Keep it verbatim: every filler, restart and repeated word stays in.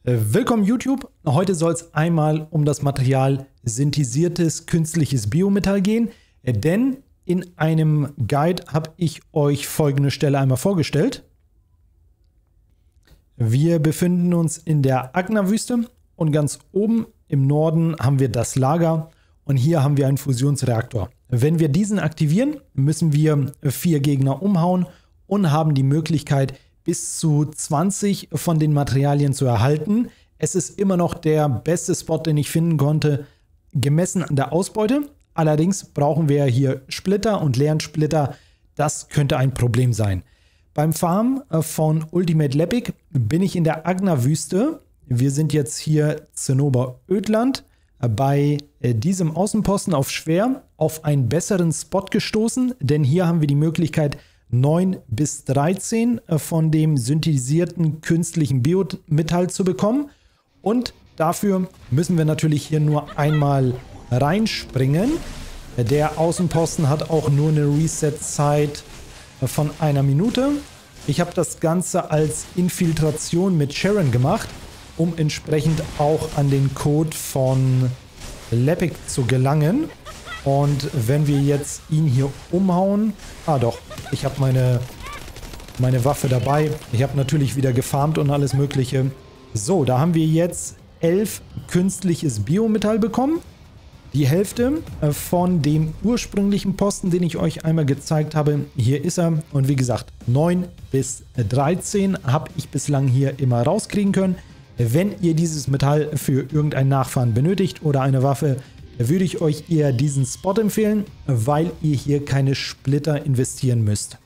Willkommen YouTube. Heute soll es einmal um das Material synthetisiertes künstliches Biometall gehen, denn in einem Guide habe ich euch folgende Stelle einmal vorgestellt. Wir befinden uns in der Agna-Wüste und ganz oben im Norden haben wir das Lager und hier haben wir einen Fusionsreaktor. Wenn wir diesen aktivieren, müssen wir vier Gegner umhauen und haben die Möglichkeit, bis zu zwanzig von den Materialien zu erhalten. Es ist immer noch der beste Spot, den ich finden konnte, gemessen an der Ausbeute. Allerdings brauchen wir hier Splitter und leeren Splitter. Das könnte ein Problem sein. Beim Farm von Ultimate Lepic bin ich in der Agna-Wüste. Wir sind jetzt hier Zinnober-Ödland bei diesem Außenposten auf Schwer auf einen besseren Spot gestoßen, denn hier haben wir die Möglichkeit, neun bis dreizehn von dem synthetisierten künstlichen Biometall zu bekommen. Und dafür müssen wir natürlich hier nur einmal reinspringen. Der Außenposten hat auch nur eine Reset-Zeit von einer Minute. Ich habe das Ganze als Infiltration mit Sharon gemacht, um entsprechend auch an den Code von Lepic zu gelangen. Und wenn wir jetzt ihn hier umhauen... Ah doch, ich habe meine, meine Waffe dabei. Ich habe natürlich wieder gefarmt und alles mögliche. So, da haben wir jetzt elf künstliches Biometall bekommen. Die Hälfte von dem ursprünglichen Posten, den ich euch einmal gezeigt habe. Hier ist er. Und wie gesagt, neun bis dreizehn habe ich bislang hier immer rauskriegen können. Wenn ihr dieses Metall für irgendein Nachfahren benötigt oder eine Waffe, würde ich euch eher diesen Spot empfehlen, weil ihr hier keine Splitter investieren müsst.